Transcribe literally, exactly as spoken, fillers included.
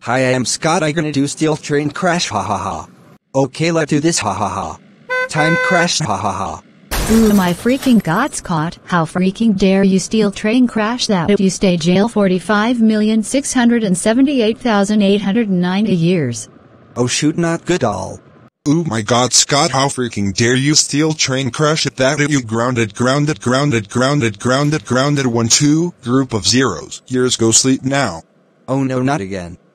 Hi, I am Scott. I gonna do steel train crash, ha ha ha. Okay, let's do this, ha ha ha. Time crash, ha ha ha. Ooh, my freaking god, Scott, how freaking dare you steal train crash that if you stay jail forty-five million six hundred seventy-eight thousand eight hundred ninety years. Oh shoot, not good all. Ooh my god, Scott, how freaking dare you steal train crash at that if you grounded grounded grounded grounded grounded grounded one two group of zeros. Years go sleep now. Oh no, not again.